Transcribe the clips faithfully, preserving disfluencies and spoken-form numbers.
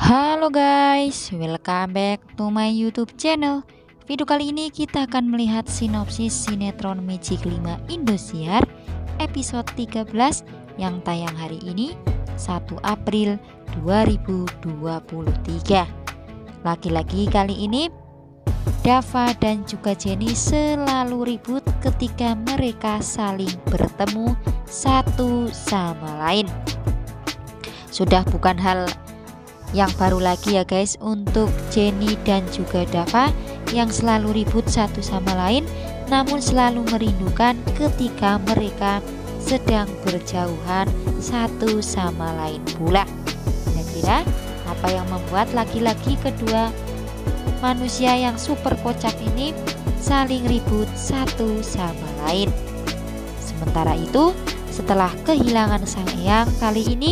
Halo guys, welcome back to my YouTube channel. Video kali ini kita akan melihat sinopsis sinetron Magic lima Indosiar episode tiga belas yang tayang hari ini satu April dua ribu dua puluh tiga. Lagi-lagi kali ini Dava dan juga Jenny selalu ribut ketika mereka saling bertemu satu sama lain. Sudah bukan hal yang baru lagi ya guys untuk Jenny dan juga Dava yang selalu ribut satu sama lain, namun selalu merindukan ketika mereka sedang berjauhan satu sama lain pula. Kira-kira apa yang membuat laki-laki kedua manusia yang super kocak ini saling ribut satu sama lain? Sementara itu, setelah kehilangan sang eyang, kali ini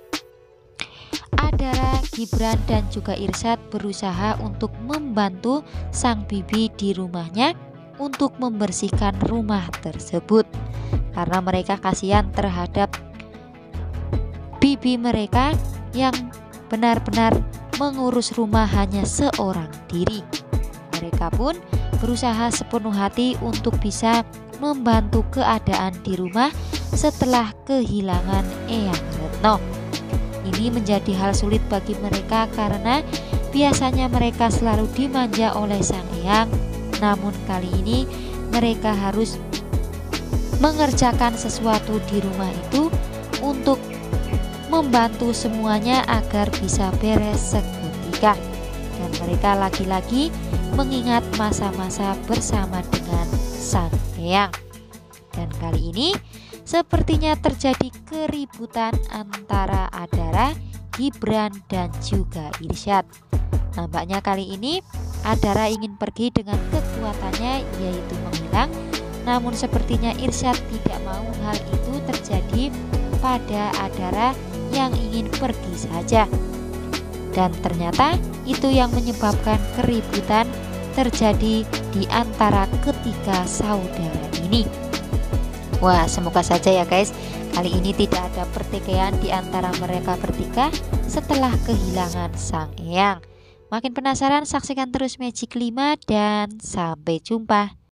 Adara, Gibran dan juga Irsyad berusaha untuk membantu sang bibi di rumahnya untuk membersihkan rumah tersebut, karena mereka kasihan terhadap bibi mereka yang benar-benar mengurus rumah hanya seorang diri. Mereka pun berusaha sepenuh hati untuk bisa membantu keadaan di rumah setelah kehilangan Eyang Retno. Ini menjadi hal sulit bagi mereka karena biasanya mereka selalu dimanja oleh sang eyang, namun kali ini mereka harus mengerjakan sesuatu di rumah itu untuk membantu semuanya agar bisa beres seketika. Dan mereka lagi-lagi mengingat masa-masa bersama dengan sang eyang. Dan kali ini sepertinya terjadi keributan antara Adara, Gibran dan juga Irsyad. Nampaknya kali ini Adara ingin pergi dengan kekuatannya yaitu menghilang, namun sepertinya Irsyad tidak mau hal itu terjadi pada Adara yang ingin pergi saja. Dan ternyata itu yang menyebabkan keributan terjadi di antara ketiga saudara ini. Wah, semoga saja ya guys, kali ini tidak ada pertikaian di antara mereka bertiga setelah kehilangan sang eyang. Makin penasaran, saksikan terus Magic lima dan sampai jumpa.